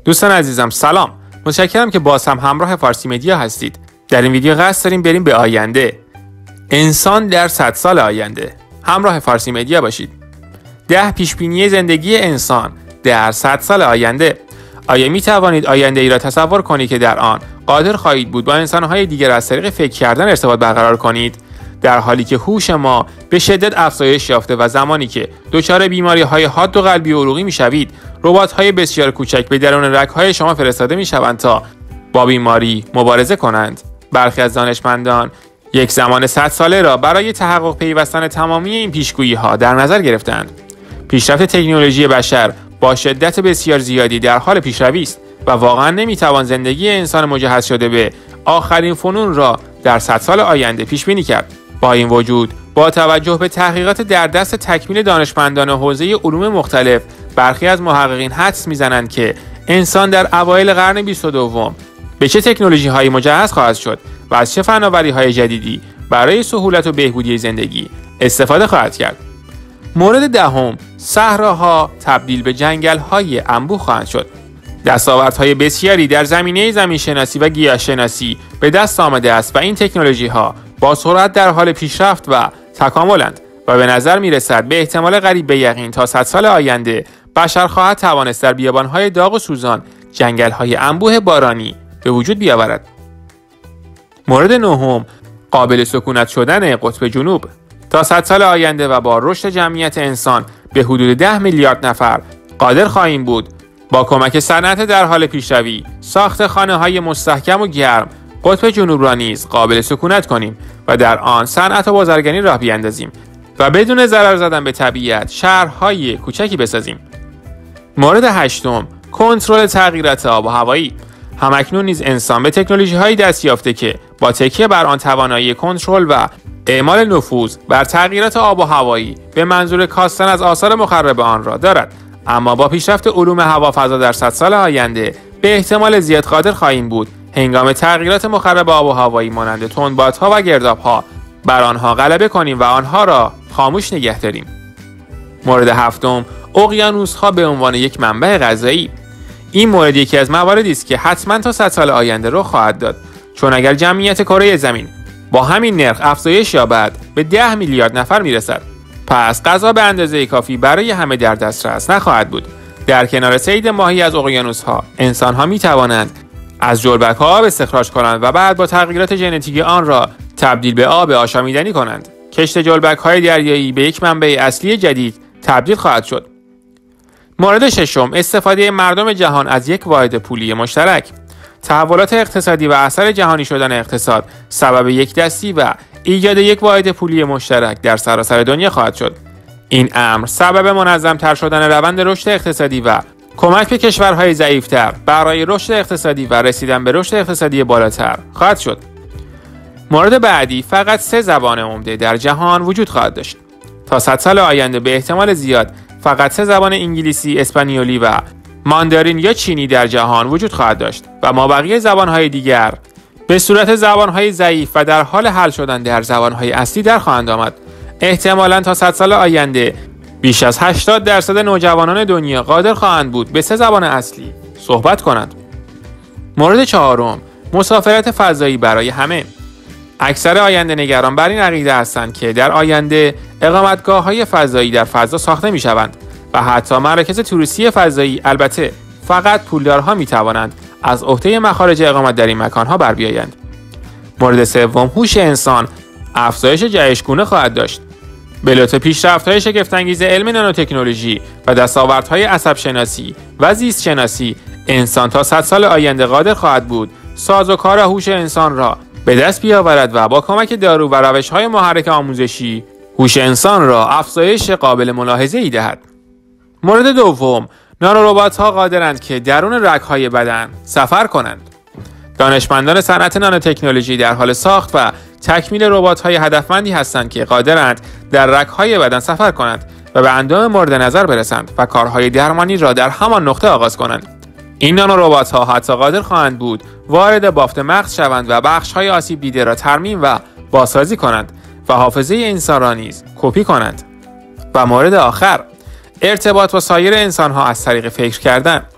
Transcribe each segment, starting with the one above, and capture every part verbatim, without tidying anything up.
دوستان عزیزم سلام، متشکرم که باز هم همراه فارسی مدیا هستید. در این ویدیو قصد داریم بریم به آینده. انسان در صد سال آینده. همراه فارسی مدیا باشید. ده پیشبینی زندگی انسان در صد سال آینده. آیا می توانید آینده ای را تصور کنید که در آن قادر خواهید بود با انسان‌های دیگر از طریق فکر کردن ارتباط برقرار کنید؟ در حالی که هوش ما به شدت افزایش یافته و زمانی که دچار بیماری‌های حاد و قلبی و عروقی می‌شوید، ربات‌های بسیار کوچک به درون رگ‌های شما فرستاده می‌شوند تا با بیماری مبارزه کنند. برخی از دانشمندان یک زمان صد ساله را برای تحقق پیوستن تمامی این پیشگویی‌ها در نظر گرفتند. پیشرفت تکنولوژی بشر با شدت بسیار زیادی در حال پیشروی است و واقعا نمی‌توان زندگی انسان مجهز شده به آخرین فنون را در صد سال آینده پیش بینی کرد. با این وجود، با توجه به تحقیقات در دست تکمیل دانشمندان حوزه علوم مختلف، برخی از محققین حدس می‌زنند که انسان در اوایل قرن بیست و دوم به چه تکنولوژی‌هایی مجهز خواهد شد و از چه فناوری‌های جدیدی برای سهولت و بهبودی زندگی استفاده خواهد کرد. مورد دهم، صحراها تبدیل به جنگل‌های انبوه خواهند شد. دستاوردهای بسیاری در زمینه زمین‌شناسی و گیاه‌شناسی به دست آمده است و این تکنولوژی‌ها با سرعت در حال پیشرفت و تکاملند و به نظر می‌رسد به احتمال قریب به یقین تا صد سال آینده بشر خواهد توانست در بیابان‌های داغ و سوزان جنگل‌های انبوه بارانی به وجود بیاورد. مورد نهم، قابل سکونت شدن قطب جنوب. تا صد سال آینده و با رشد جمعیت انسان به حدود ده میلیارد نفر قادر خواهیم بود با کمک صنعت در حال پیشروی ساخت خانه‌های مستحکم و گرم قطب جنوب را نیز قابل سکونت کنیم و در آن صنعت و بازرگانی راه بیاندازیم و بدون ضرر زدن به طبیعت شهرهای کوچکی بسازیم. مورد هشتم، کنترل تغییرات آب و هوایی. همکنون نیز انسان به تکنولوژی‌هایی دست یافته که با تکیه بر آن توانایی کنترل و اعمال نفوذ بر تغییرات آب و هوایی به منظور کاستن از آثار مخرب آن را دارد. اما با پیشرفت علوم هوافضا در صد سال آینده به احتمال زیاد قادر خواهیم بود هنگام تغییرات مخرب آب و هوایی مانند تندبادها و گردابها بر آنها غلبه کنیم و آنها را خاموش نگه داریم. مورد هفتم، اقیانوس‌ها به عنوان یک منبع غذایی. این مورد یکی از مواردی است که حتما تا صد سال آینده رخ خواهد داد، چون اگر جمعیت کره زمین با همین نرخ افزایش یابد به ده میلیارد نفر میرسد، پس غذا به اندازه کافی برای همه در دسترس نخواهد بود. در کنار صید ماهی از اقیانوس‌ها، انسان‌ها می‌توانند از جلبک‌ها آب استخراج کنند و بعد با تغییرات ژنتیکی آن را تبدیل به آب آشامیدنی کنند. کشت جلبک‌های دریایی به یک منبع اصلی جدید تبدیل خواهد شد. مورد ششم، استفاده مردم جهان از یک واحد پولی مشترک. تحولات اقتصادی و اثر جهانی شدن اقتصاد سبب یک دستی و ایجاد یک واحد پولی مشترک در سراسر دنیا خواهد شد. این امر سبب منظم‌تر شدن روند رشد اقتصادی و کمک به کشورهای ضعیف‌تر برای رشد اقتصادی و رسیدن به رشد اقتصادی بالاتر خواهد شد. مورد بعدی، فقط سه زبان عمده در جهان وجود خواهد داشت. تا صد سال آینده به احتمال زیاد فقط سه زبان انگلیسی، اسپانیولی و ماندارین یا چینی در جهان وجود خواهد داشت و مابقی زبان‌های دیگر به صورت زبان‌های ضعیف و در حال حل شدن در زبان‌های اصلی در خواهند آمد. احتمالاً تا صد سال آینده بیش از هشتاد درصد نوجوانان دنیا قادر خواهند بود به سه زبان اصلی صحبت کنند. مورد چهارم، مسافرت فضایی برای همه. اکثر آینده نگران بر این عقیده هستند که در آینده اقامتگاه‌های فضایی در فضا ساخته می‌شوند و حتی مراکز توریستی فضایی، البته فقط پولدارها می‌توانند از عهده مخارج اقامت در این مکان‌ها بر بیایند. مورد سوم، هوش انسان افزایش جهش‌گونه خواهد داشت. به لطف پیشرفت‌های شگفت‌انگیز علم نانوتکنولوژی و دستاوردهای عصب‌شناسی و زیست‌شناسی، انسان تا صد سال آینده قادر خواهد بود سازوکار هوش انسان را به دست بیاورد و با کمک دارو و روش‌های محرک آموزشی هوش انسان را افزایش قابل ملاحظه‌ای دهد. مورد دوم، نانوربات‌ها قادرند که درون رگ‌های بدن سفر کنند. دانشمندان صنعت نانوتکنولوژی در حال ساخت و تکمیل ربات‌های هدفمندی هستند که قادرند در رگ‌های بدن سفر کنند و به اندام مورد نظر برسند و کارهای درمانی را در همان نقطه آغاز کنند. این نانوربات‌ها حتی قادر خواهند بود وارد بافت مغز شوند و بخش‌های آسیب دیده را ترمیم و بازسازی کنند و حافظه انسان را نیز کپی کنند. و مورد آخر، ارتباط با سایر انسان‌ها از طریق فکر کردن.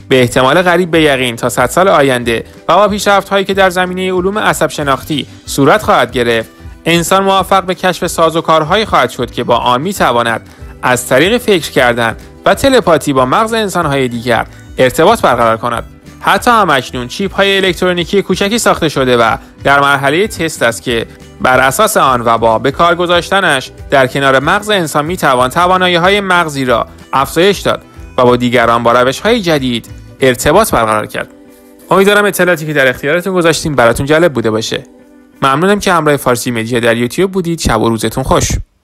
به احتمال قریب به یقین تا صد سال آینده و با پیشرفت‌هایی که در زمینه علوم عصب شناختی صورت خواهد گرفت، انسان موفق به کشف سازوکارهایی خواهد شد که با آن می‌تواند از طریق فکر کردن و تلپاتی با مغز انسان‌های دیگر ارتباط برقرار کند. حتی هم‌اکنون چیپ‌های الکترونیکی کوچکی ساخته شده و در مرحله تست است که بر اساس آن و با به کار گذاشتنش در کنار مغز انسان می‌توان توانایی‌های مغزی را افزایش داد و با دیگران با روش‌های جدید ارتباط برقرار کرد. امیدوارم اطلاعاتی که در اختیارتون گذاشتیم براتون جالب بوده باشه. ممنونم که همراه فارسی مدیا در یوتیوب بودید. شب و روزتون خوش.